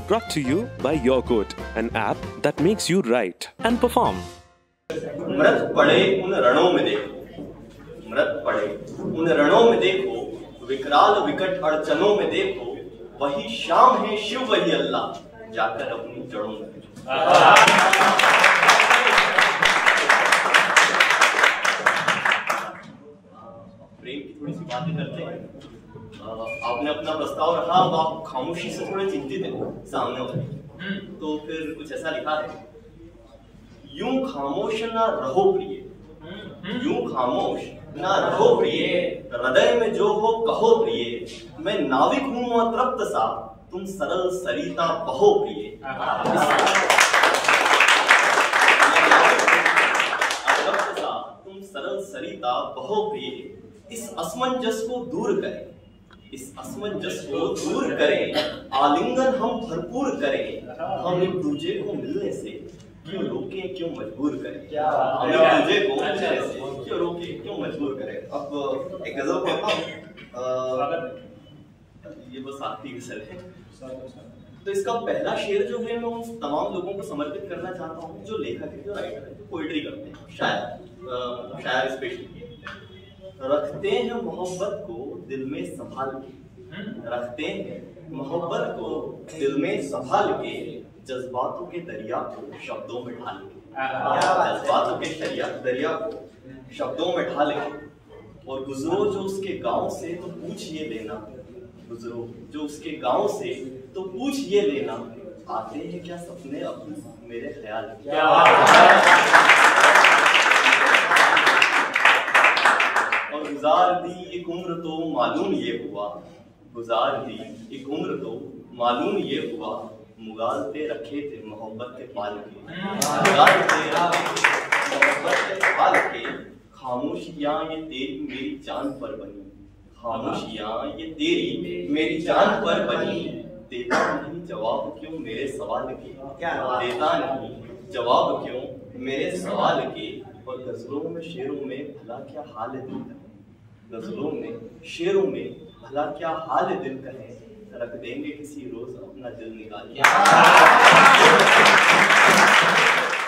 Brought to you by YourQuote, an app that makes you write and perform. मृत पड़े उन रणों में देखो, मृत पड़े उन रणों में देखो, विकराल विकट अड़चनों में देखो, वही शाम है शिव वही अल्लाह, जाकर अपनी जड़ों में प्रेम की थोड़ी सी बातें करते हैं। आपने अपना प्रस्ताव रखा, अब आप खामोशी से थोड़े चिंतित हैं सामने वाले, तो फिर कुछ ऐसा लिखा है, यूं खामोश ना रहो प्रिय, यूं खामोश ना रहो प्रिय, हृदय में जो हो कहो प्रिय, मैं नाविक हूं अतृप्त सा, तुम सरल सरिता बहो प्रिय। अतृप्त सा तुम सरल सरिता बहो प्रिय, इस असमंजस को दूर करें, इस असमंजस को दूर करें, आलिंगन हम भरपूर करें, हम एक दूसरे को मिलने से क्यों रोकें, क्यों मजबूर करें, हम एक दूसरे को मिलने से क्यों रोकें, क्यों मजबूर करें। अब एक गजल पढ़ता हूँ, ये बस आखिरी गजल है। तो इसका पहला शेर जो है मैं उन तमाम लोगों को समर्पित करना चाहता हूँ जो लेखक है, जो राइटर है, जो पोइट्री करते हैं, शायर स्पेशली। रखते हैं मोहब्बत को दिल में संभाल के, रखते हैं मोहब्बत को दिल में संभाल के, जज्बातों के दरिया को शब्दों में ढाल के, जज्बातों के दरिया को शब्दों में ढाल के, और गुजरो जो उसके गांव से तो पूछ ये लेना, गुजरो जो उसके गांव से तो पूछ ये लेना, आते हैं क्या सपने अपने मेरे ख्याल और गुजार दी एक उम्र तो मालूम ये हुआ, गुजार दी एक उम्र तो मालूम ये हुआ, मुगालते रखे थे मोहब्बत के पाल के, मुगालते मोहब्बत के पाल के, खामोशियां ये तेरी मेरी जान पर बनी, खामोशियां ये तेरी मेरी जान पर बनी, देता नहीं जवाब क्यों मेरे सवाल के, देता नहीं जवाब क्यों मेरे सवाल के, और गजलों में शेरों में भला क्या हाल दिल का, गजलों में शेरों में भला क्या हाल दिल का है, रख देंगे किसी रोज अपना दिल निकाल के।